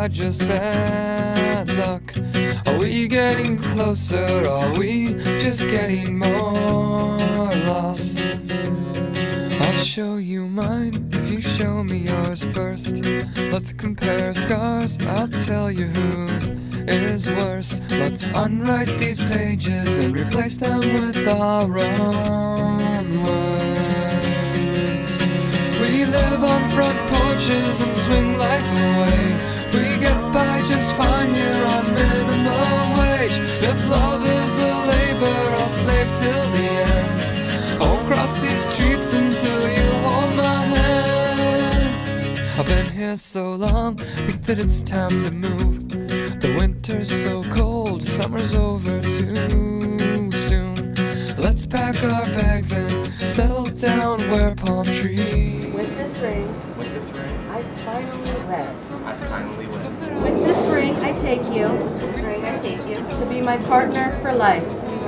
by just bad luck? Are we getting closer? Are we just getting more lost? I'll show you mine if you show me yours first. Let's compare scars, I'll tell you whose is worse. Let's unwrite these pages and replace them with our own words. We live on front porches and swing life away. We get by just fine here on minimum wage. If love is a labor, I'll slave till the end. I won't cross these streets until you hold my hand. I've been here so long, think that it's time to move. The winter's so cold, summer's over too soon. Let's pack our bags and settle down where palm trees. With this ring, I finally wed. With this ring, I take you. To be my partner for life.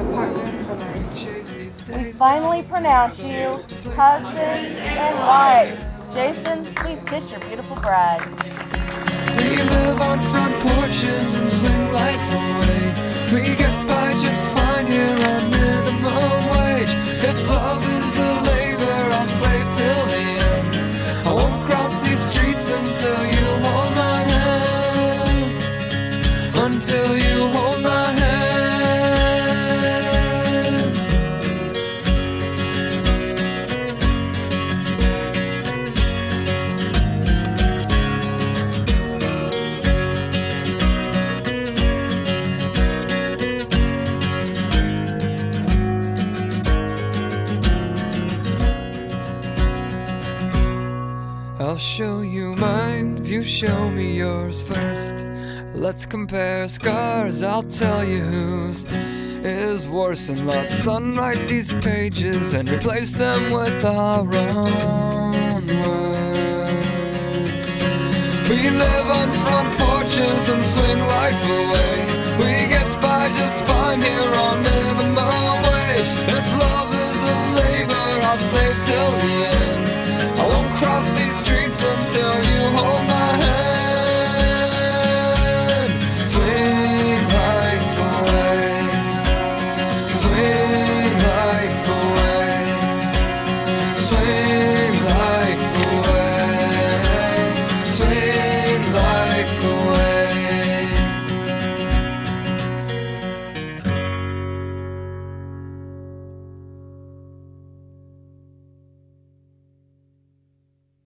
We finally pronounce you husband and wife. Jason, please kiss your beautiful bride. We live on front porches and swing life away. We get by just fine here on minimum wage. If love is a labor, I'll slave till the end. I won't cross these streets until you hold my hand. Until you hold my hand. I'll show you mine if you show me yours first. Let's compare scars, I'll tell you whose is worse. And let's unwrite these pages and replace them with our own words. We live on front porches and swing life away. We get by just fine here on minimum wage. If love is a labor, I'll slave till the end.